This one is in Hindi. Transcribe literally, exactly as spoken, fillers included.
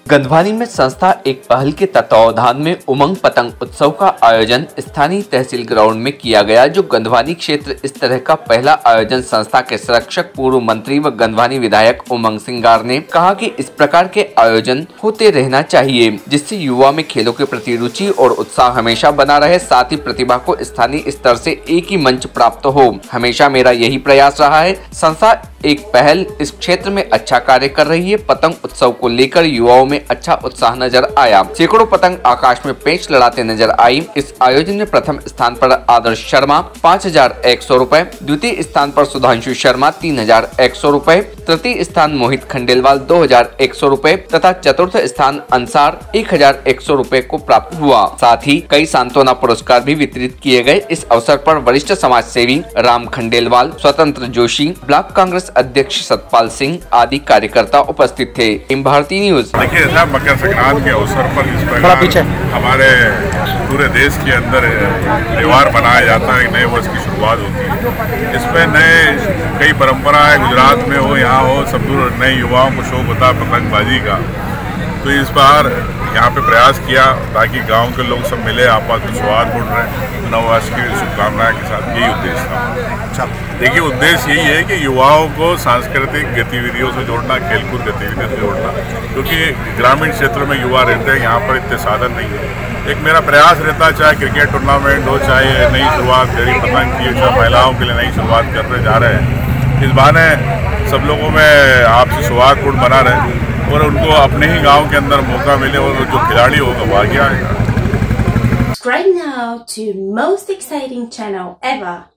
गंधवानी में संस्था एक पहल के तत्वावधान में उमंग पतंग उत्सव का आयोजन स्थानीय तहसील ग्राउंड में किया गया, जो गंधवानी क्षेत्र इस तरह का पहला आयोजन संस्था के संरक्षक पूर्व मंत्री व गंधवानी विधायक उमंग सिंगार ने कहा कि इस प्रकार के आयोजन होते रहना चाहिए, जिससे युवा में खेलों के प्रति रुचि और उत्साह हमेशा बना रहे, साथ ही प्रतिभा को स्थानीय स्तर से एक ही मंच प्राप्त हो। हमेशा मेरा यही प्रयास रहा है। संस्था एक पहल इस क्षेत्र में अच्छा कार्य कर रही है। पतंग उत्सव को लेकर युवाओं में अच्छा उत्साह नजर आया। सैकड़ों पतंग आकाश में पेंच लड़ाते नजर आई। इस आयोजन में प्रथम स्थान पर आदर्श शर्मा पाँच हजार एक सौ रूपए, द्वितीय स्थान पर सुधांशु शर्मा तीन हजार एक सौ रूपए, तृतीय स्थान मोहित खंडेलवाल दो हजार एक सौ रूपए तथा चतुर्थ स्थान अंसार एक हजार एक सौ रूपए को प्राप्त हुआ। साथ ही कई सांत्वना पुरस्कार भी वितरित किए गए। इस अवसर पर वरिष्ठ समाज सेवी राम खंडेलवाल, स्वतंत्र जोशी, ब्लॉक कांग्रेस अध्यक्ष सतपाल सिंह आदि कार्यकर्ता उपस्थित थे। इन भारतीय न्यूज। देखिए साहब, मकर संक्रांति के अवसर पर इस प्रकार हमारे पूरे देश के अंदर त्योहार मनाया जाता है, नए वर्ष की शुरुआत होती है। इसमें नए कई परंपराएं गुजरात में हो, यहाँ हो, सब दूर नए युवाओं को शौक होता है पतंगबाजी का। तो इस बार यहाँ पे प्रयास किया ताकि गांव के लोग सब मिले, आपस में सौहार्द बढ़ रहे, नववर्ष की शुभकामनाएं के साथ। यही उद्देश्य था। अच्छा, देखिए उद्देश्य यही है कि युवाओं को सांस्कृतिक गतिविधियों से जोड़ना, खेलकूद गतिविधियों से जोड़ना, क्योंकि ग्रामीण क्षेत्र में युवा रहते हैं, यहाँ पर इतने साधन नहीं है। एक मेरा प्रयास रहता है, चाहे क्रिकेट टूर्नामेंट हो, चाहे नई शुरुआत गरीब पतंग की, चाहे महिलाओं के लिए नई शुरुआत करने जा रहे हैं, इस बहाने सब लोगों में आपसी सौहार्दपूर्ण बना रहे और उनको अपने ही गांव के अंदर मौका मिले और जो खिलाड़ी होगा वो आगे आएगा। Subscribe now to most exciting channel ever.